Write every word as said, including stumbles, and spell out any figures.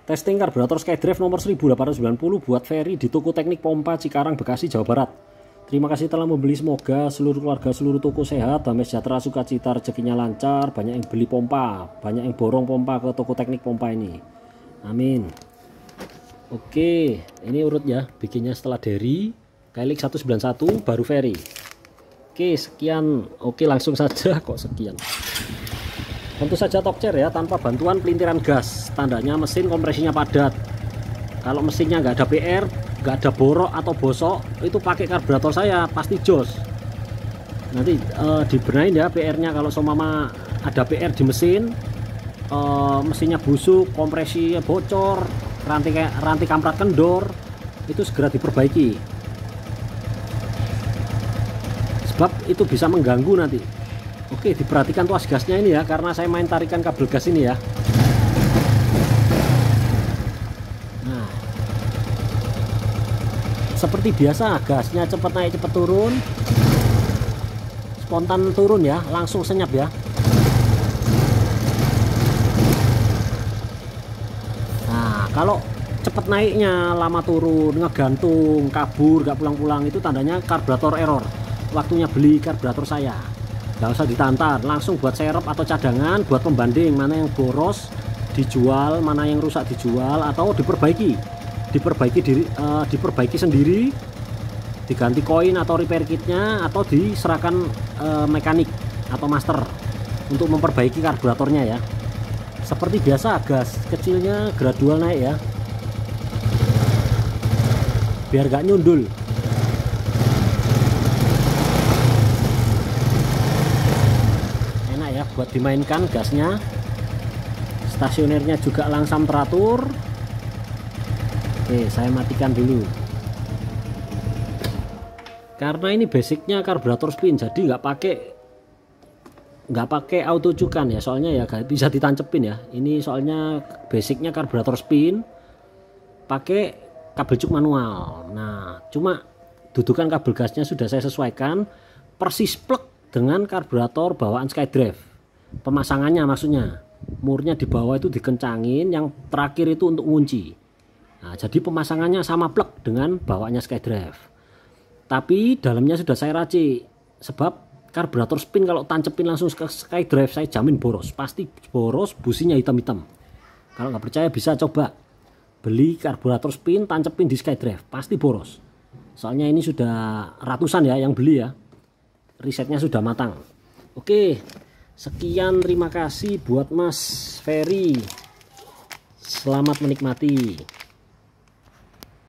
Testing karburator SkyDrive nomor seribu delapan ratus sembilan puluh buat Ferry di toko teknik pompa Cikarang, Bekasi, Jawa Barat. Terima kasih telah membeli, semoga seluruh keluarga seluruh toko sehat, damai sejahtera, sukacita, rezekinya lancar, banyak yang beli pompa, banyak yang borong pompa ke toko teknik pompa ini. Amin. Oke, ini urut ya, bikinnya setelah Derry, Kailik seratus sembilan puluh satu, baru Ferry. Oke, sekian. Oke, langsung saja kok sekian. Tentu saja top chair ya, tanpa bantuan pelintiran gas. Tandanya mesin kompresinya padat. Kalau mesinnya nggak ada P R, nggak ada borok atau bosok, itu pakai karburator saya pasti jos. Nanti uh, dibenahin ya P R-nya. Kalau seumpama ada P R di mesin, uh, mesinnya busuk, kompresi bocor, rantai rantai kamprat kendor, itu segera diperbaiki. Sebab itu bisa mengganggu nanti. Oke, diperhatikan tuas gasnya ini ya, karena saya main tarikan kabel gas ini ya. Nah, seperti biasa gasnya cepat naik cepat turun, spontan turun ya, langsung senyap ya. Nah, kalau cepat naiknya lama turun, ngegantung, kabur, gak pulang-pulang, itu tandanya karburator error. Waktunya beli karburator saya. Gak usah ditantar, langsung buat serep atau cadangan, buat pembanding mana yang boros dijual, mana yang rusak dijual, atau diperbaiki diperbaiki diri, uh, diperbaiki sendiri, diganti koin atau repair kitnya, atau diserahkan uh, mekanik atau master untuk memperbaiki karburatornya ya. Seperti biasa, gas kecilnya gradual naik ya, biar gak nyundul. Buat dimainkan gasnya, stasionernya juga langsam teratur. Oke, saya matikan dulu karena ini basicnya karburator spin, jadi nggak pakai nggak pakai auto cukan ya, soalnya ya gak bisa ditancepin ya. Ini soalnya basicnya karburator spin, pakai kabel cuk manual. Nah, cuma dudukan kabel gasnya sudah saya sesuaikan persis plug dengan karburator bawaan SkyDrive. Pemasangannya maksudnya, murnya di bawah itu dikencangin, yang terakhir itu untuk ngunci. Nah, jadi pemasangannya sama plug dengan bawaannya SkyDrive. Tapi dalamnya sudah saya racik, sebab karburator spin kalau tancepin langsung ke SkyDrive saya jamin boros, pasti boros, businya hitam-hitam. Kalau nggak percaya bisa coba beli karburator spin tancepin di SkyDrive, pasti boros. Soalnya ini sudah ratusan ya yang beli ya, risetnya sudah matang. Oke, sekian, terima kasih buat Mas Ferry. Selamat menikmati.